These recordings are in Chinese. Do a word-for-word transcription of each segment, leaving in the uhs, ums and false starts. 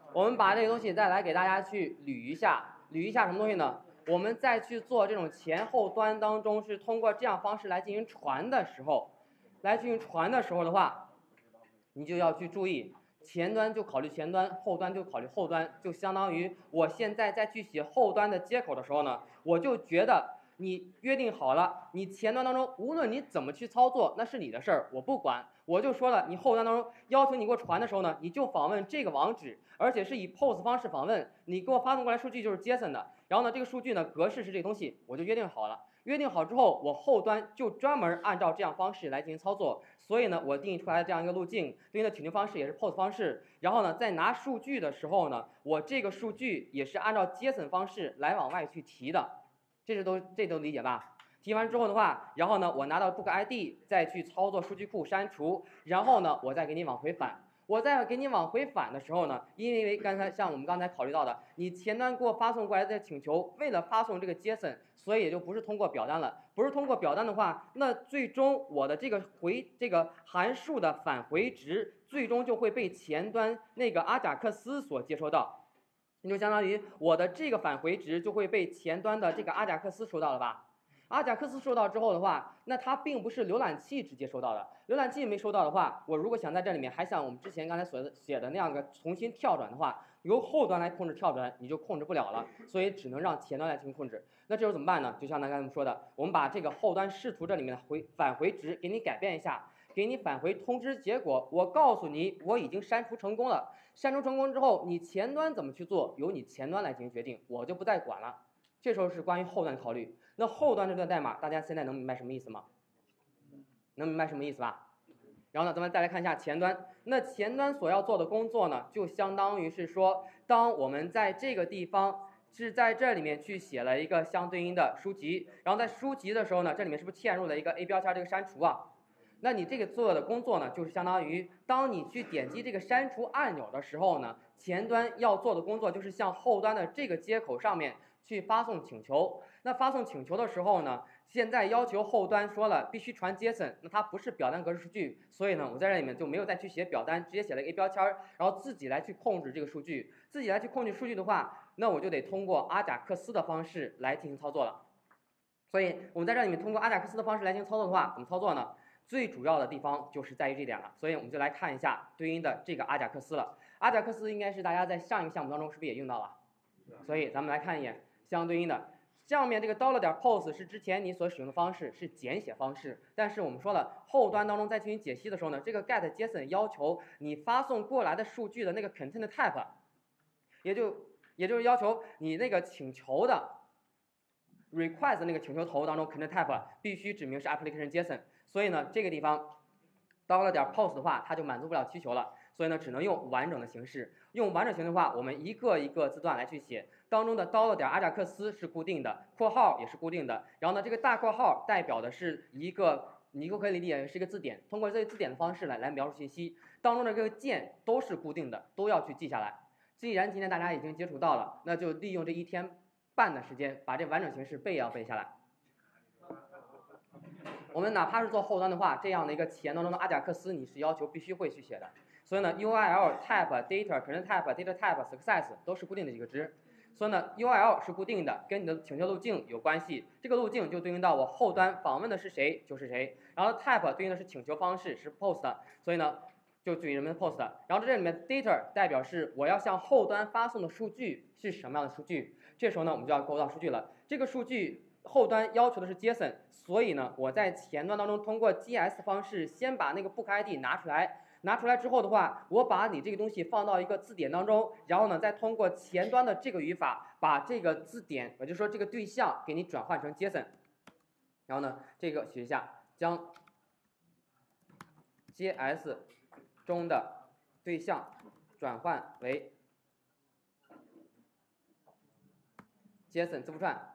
我们把这个东西再来给大家去捋一下，捋一下什么东西呢？我们再去做这种前后端当中是通过这样方式来进行传的时候，来进行传的时候的话，你就要去注意，前端就考虑前端，后端就考虑后端，就相当于我现在再去写后端的接口的时候呢，我就觉得你约定好了，你前端当中无论你怎么去操作，那是你的事儿，我不管。我就说了，你后端当中要求你给我传的时候呢，你就访问这个网址，而且是以 P O S 方式访问，你给我发送过来数据就是 JSON 的，然后呢，这个数据呢格式是这个东西，我就约定好了。约定好之后，我后端就专门按照这样方式来进行操作。所以呢，我定义出来这样一个路径，对应的请求方式也是 P O S 方式。然后呢，在拿数据的时候呢，我这个数据也是按照 JSON 方式来往外去提的，这是都这都理解吧？提完之后的话，然后呢，我拿到 book I D 再去操作数据库删除，然后呢，我再给你往回返。我在给你往回返的时候呢，因为刚才像我们刚才考虑到的，你前端给我发送过来的请求，为了发送这个 JSON， 所以也就不是通过表单了。不是通过表单的话，那最终我的这个回这个函数的返回值，最终就会被前端那个阿贾克斯所接收到。那就相当于我的这个返回值就会被前端的这个阿贾克斯收到了吧？阿贾克斯收到之后的话，那它并不是浏览器直接收到的。浏览器没收到的话，我如果想在这里面还像我们之前刚才所写的那样个重新跳转的话，由后端来控制跳转，你就控制不了了，所以只能让前端来进行控制。那这时候怎么办呢？就像刚才我们说的，我们把这个后端视图这里面的回返回值给你改变一下，给你返回通知结果，我告诉你我已经删除成功了。删除成功之后，你前端怎么去做，由你前端来进行决定，我就不再管了。这时候是关于后端的考虑。那后端这段代码，大家现在能明白什么意思吗？能明白什么意思吧？然后呢，咱们再来看一下前端。那前端所要做的工作呢，就相当于是说，当我们在这个地方是在这里面去写了一个相对应的书籍，然后在书籍的时候呢，这里面是不是嵌入了一个 A 标签这个删除啊？那你这个做的工作呢，就是相当于当你去点击这个删除按钮的时候呢，前端要做的工作就是向后端的这个接口上面去发送请求。那发送请求的时候呢，现在要求后端说了必须传 JSON， 那它不是表单格式数据，所以呢，我在这里面就没有再去写表单，直接写了一个 A 标签，然后自己来去控制这个数据。自己来去控制数据的话，那我就得通过阿贾克斯的方式来进行操作了。所以我们在这里面通过阿贾克斯的方式来进行操作的话，怎么操作呢？最主要的地方就是在于这点了，所以我们就来看一下对应的这个阿贾克斯了。阿贾克斯应该是大家在上一个项目当中是不是也用到了？所以咱们来看一眼相对应的，上面这个 dollar 点 pos 是之前你所使用的方式，是简写方式。但是我们说了，后端当中在进行解析的时候呢，这个 get JSON 要求你发送过来的数据的那个 content type， 也就也就是要求你那个请求的。request 那个请求头当中 content type 必须指明是 application JSON， 所以呢这个地方 dollar 点 pos 的话，它就满足不了需求了，所以呢只能用完整的形式。用完整型的话，我们一个一个字段来去写，当中的 dollar 点阿贾克斯是固定的，括号也是固定的，然后呢这个大括号代表的是一个。你就可以理解为是一个字典，通过这个字典的方式来来描述信息，当中的这个键都是固定的，都要去记下来。既然今天大家已经接触到了，那就利用这一天半的时间，把这完整形式背也要背下来。我们哪怕是做后端的话，这样的一个前端中的阿贾克斯，你是要求必须会去写的。所以呢 ，U I L type data content type data type success 都是固定的几个值。所以呢 ，U I L 是固定的，跟你的请求路径有关系。这个路径就对应到我后端访问的是谁就是谁。然后 type 对应的是请求方式是 post， 所以呢就对应人们的 post。然后这里面 data 代表是我要向后端发送的数据是什么样的数据。这时候呢，我们就要构造数据了。这个数据后端要求的是 JSON， 所以呢，我在前端当中通过 G S 方式先把那个 book I D 拿出来。拿出来之后的话，我把你这个东西放到一个字典当中，然后呢，再通过前端的这个语法，把这个字典，也就是说这个对象给你转换成 JSON。然后呢，这个写一下，将 J S 中的对象转换为 JSON 字符串。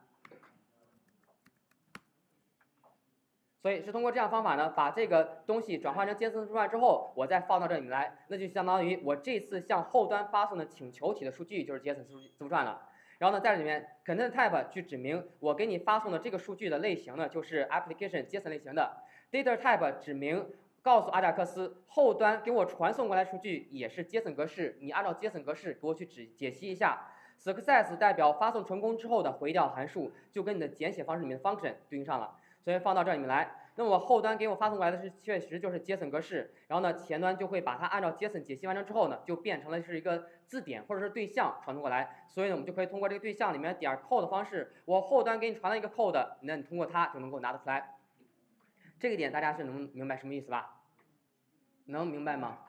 所以是通过这样方法呢，把这个东西转换成 JSON 字符串之后，我再放到这里面来，那就相当于我这次向后端发送的请求体的数据就是 JSON 字符串了。然后呢，在这里面 content type 去指明我给你发送的这个数据的类型呢，就是 application JSON 类型的。data type 指明告诉阿贾克斯后端给我传送过来数据也是 JSON 格式，你按照 JSON 格式给我去解解析一下。Success 代表发送成功之后的回调函数，就跟你的简写方式里面的 function 对应上了，所以放到这里面来。那么后端给我发送过来的是确实就是 JSON 格式，然后呢前端就会把它按照 JSON 解析完成之后呢，就变成了是一个字典或者是对象传送过来，所以呢我们就可以通过这个对象里面点 code 的方式，我后端给你传了一个 code，那你通过它就能够拿得出来。这个点大家是能明白什么意思吧？能明白吗？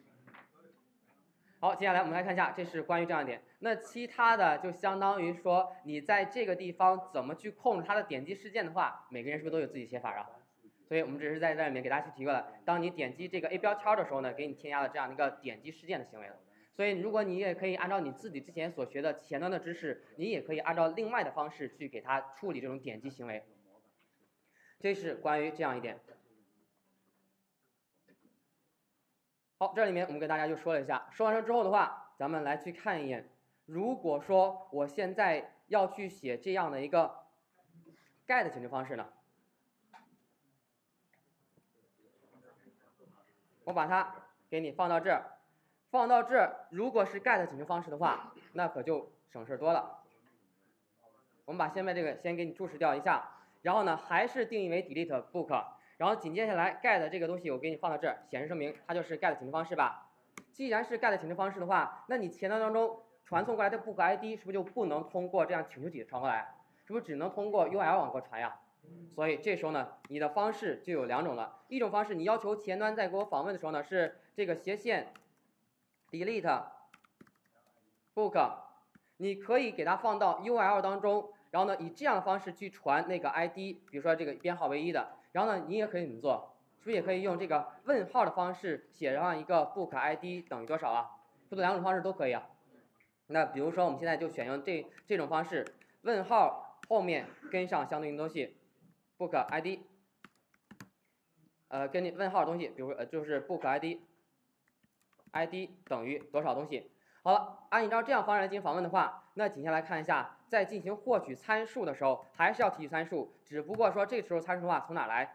好，接下来我们来看一下，这是关于这样一点。那其他的就相当于说，你在这个地方怎么去控制它的点击事件的话，每个人是不是都有自己写法啊？所以我们只是在这里面给大家去提过了，当你点击这个 A 标签的时候呢，给你添加了这样的一个点击事件的行为了。所以如果你也可以按照你自己之前所学的前端的知识，你也可以按照另外的方式去给它处理这种点击行为。这是关于这样一点。好，这里面我们跟大家就说了一下，说完了之后的话，咱们来去看一眼。如果说我现在要去写这样的一个 get 请求方式呢，我把它给你放到这儿，放到这儿，如果是 get 请求方式的话，那可就省事多了。我们把下面这个先给你注释掉一下，然后呢还是定义为 delete book。然后紧接下来 get 这个东西我给你放到这儿，显示声明它就是 get 请求方式吧。既然是 get 请求方式的话，那你前端当中传送过来的 book I D 是不是就不能通过这样请求体传过来？是不是只能通过 U L 网过传呀？所以这时候呢，你的方式就有两种了。一种方式，你要求前端在给我访问的时候呢，是这个斜线 delete book， 你可以给它放到 U L 当中，然后呢以这样的方式去传那个 I D， 比如说这个编号为一的。然后呢，你也可以怎么做？是不是也可以用这个问号的方式写上一个 book I D 等于多少啊？这两种方式都可以啊。那比如说我们现在就选用这这种方式，问号后面跟上相对应的东西 book I D， 呃，跟你问号的东西，比如呃就是 book I D I D 等于多少东西。好了，按照这样方式来进行访问的话，那紧下来看一下，在进行获取参数的时候，还是要提取参数，只不过说这个时候参数的话从哪来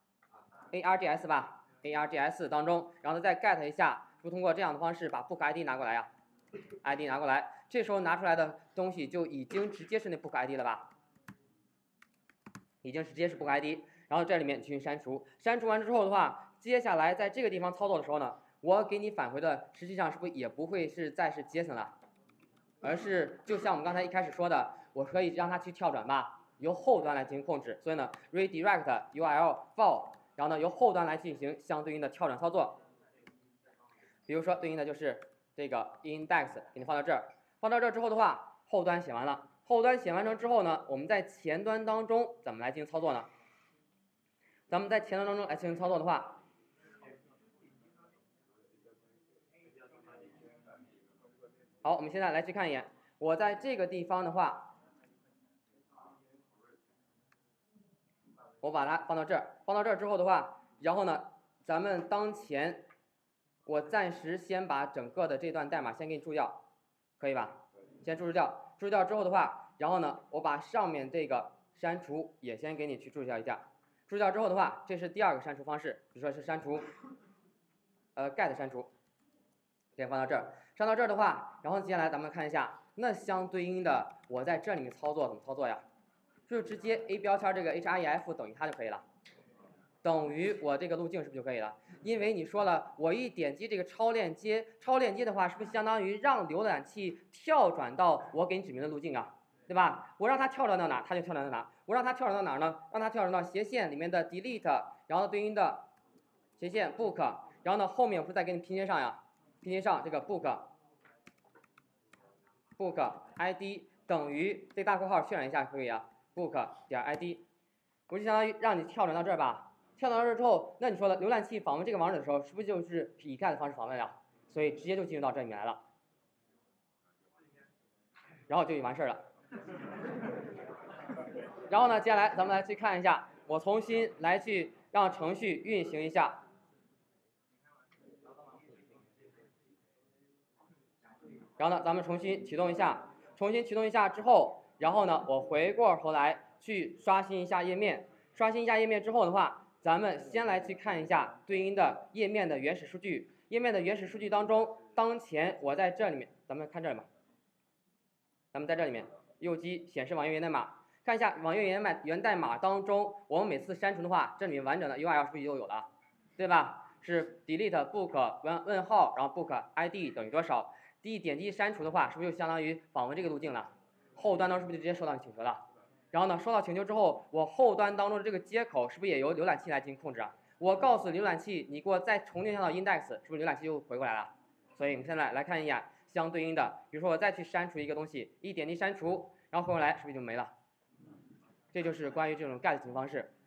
？args 吧 ，args 当中，然后呢再 get 一下，是不是通过这样的方式把 book I D 拿过来呀 ？I D 拿过来，这时候拿出来的东西就已经直接是那 book I D 了吧？已经直接是 book I D， 然后这里面进行删除，删除完之后的话，接下来在这个地方操作的时候呢，我给你返回的实际上是不是也不会是再是 JSON 了，而是就像我们刚才一开始说的，我可以让它去跳转吧，由后端来进行控制。所以呢 redirect U L for， 然后呢由后端来进行相对应的跳转操作。比如说对应的就是这个 index， 给你放到这儿，放到这儿之后的话，后端写完了。后端写完成之后呢，我们在前端当中怎么来进行操作呢？咱们在前端当中来进行操作的话，好，我们现在来去看一眼，我在这个地方的话，我把它放到这儿，放到这儿之后的话，然后呢，咱们当前我暂时先把整个的这段代码先给你注掉，可以吧？先注释掉，注释掉之后的话，然后呢，我把上面这个删除也先给你去注释掉一下。注释掉之后的话，这是第二个删除方式，比如说是删除，呃 get 删除，先放到这儿。删到这儿的话，然后接下来咱们看一下，那相对应的我在这里面操作怎么操作呀？就直接 A 标签这个 href 等于它就可以了，等于我这个路径是不是就可以了？因为你说了，我一点击这个超链接，超链接的话是不是相当于让浏览器跳转到我给你指明的路径啊？对吧？我让它跳转到哪，它就跳转到哪。我让它跳转到哪呢？让它跳转到斜线里面的 delete， 然后对应的斜线 book， 然后呢后面我不是再给你拼接上呀？拼接上这个 book book I D 等于这大括号渲染一下可以啊 ，book 点 I D， 不是相当于让你跳转到这儿吧？跳到这儿之后，那你说了，浏览器访问这个网址的时候，是不是就是以 get 的方式访问呀？所以直接就进入到这里面来了，然后就完事儿了。然后呢，接下来咱们来去看一下，我重新来去让程序运行一下。然后呢，咱们重新启动一下，重新启动一下之后，然后呢，我回过头来去刷新一下页面，刷新一下页面之后的话， 咱们先来去看一下对应的页面的原始数据。页面的原始数据当中，当前我在这里面，咱们看这里嘛，咱们在这里面右击显示网页源代码，看一下网页源代源代码当中，我们每次删除的话，这里面完整的 U R L 数据就有了，对吧？是 delete book 问问号，然后 book I D 等于多少？第一点击删除的话，是不是就相当于访问这个路径了？后端当中是不是就直接收到请求了？然后呢，收到请求之后，我后端当中的这个接口是不是也由浏览器来进行控制啊？我告诉浏览器，你给我再重新上到 index， 是不是浏览器就回过来了？所以我们现在来看一眼相对应的，比如说我再去删除一个东西，一点击删除，然后回过来是不是就没了？这就是关于这种 get 进行方式。